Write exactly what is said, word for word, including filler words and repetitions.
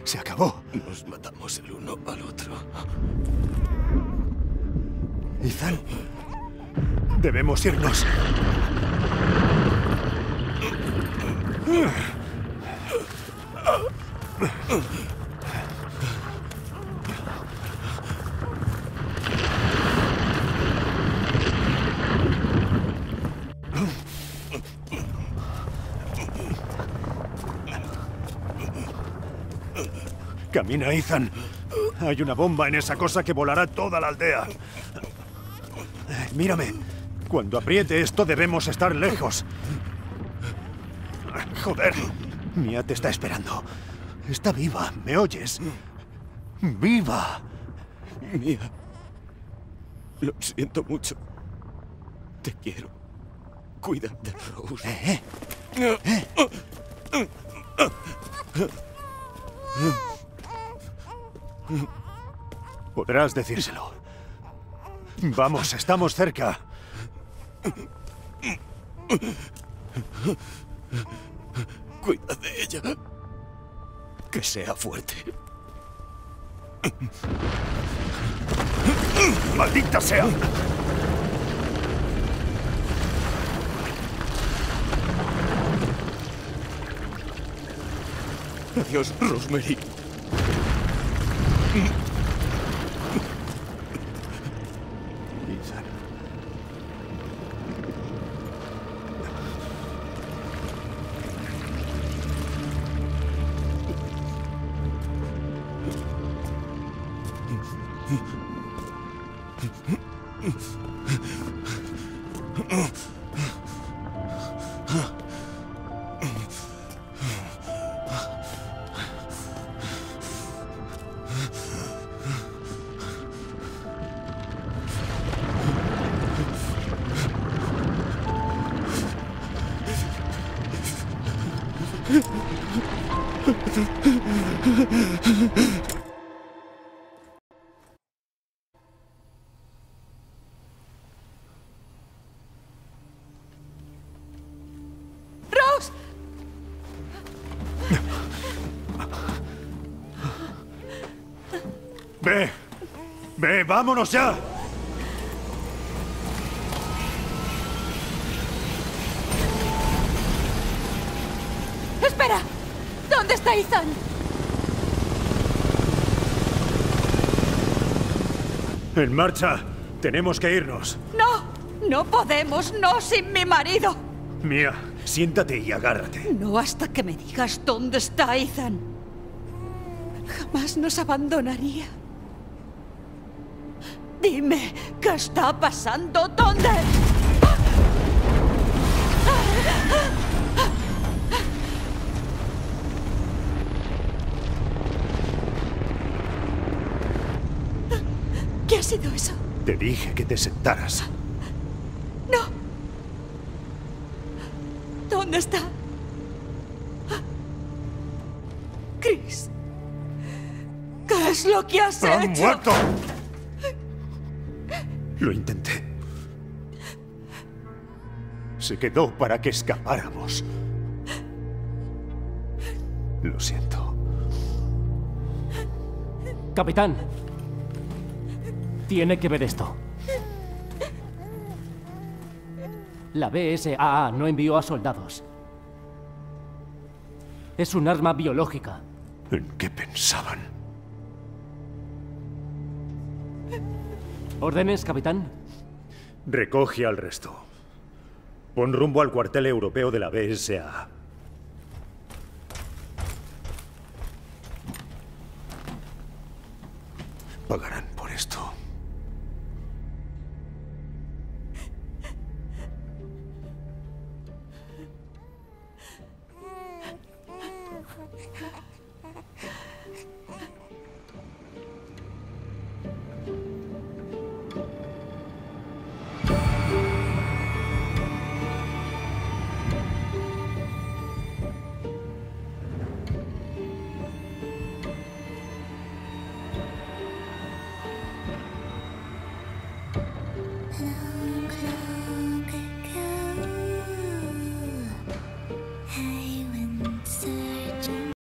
Se acabó. Nos matamos el uno al otro. Ethan, debemos irnos. Camina, Ethan. Hay una bomba en esa cosa que volará toda la aldea. Mírame. Cuando apriete esto debemos estar lejos. Joder. Mia te está esperando. Está viva, ¿me oyes? ¡Viva! Mia. Lo siento mucho. Te quiero. Cuida de Rose. ¿Eh? ¿Eh? Podrás decírselo. Vamos, estamos cerca. Cuida de ella. Que sea fuerte. ¡Maldita sea! Adiós, Rosemary. ¡Rose! ¡Ve! ¡Ve, vámonos ya! ¡Espera! ¿Dónde está Ethan? En marcha. Tenemos que irnos. ¡No! ¡No podemos! ¡No sin mi marido! Mia, siéntate y agárrate. No hasta que me digas dónde está Ethan. Jamás nos abandonaría. Dime, ¿qué está pasando? ¿Dónde? ¿Qué ha sido eso? Te dije que te sentaras. No. ¿Dónde está? Chris. ¿Qué es lo que has ¡Ha hecho? muerto! Lo intenté. Se quedó para que escapáramos. Lo siento. Capitán. Tiene que ver esto. La B S A A no envió a soldados. Es un arma biológica. ¿En qué pensaban? ¿Órdenes, capitán? Recoge al resto. Pon rumbo al cuartel europeo de la B S A A. Pagarán por esto.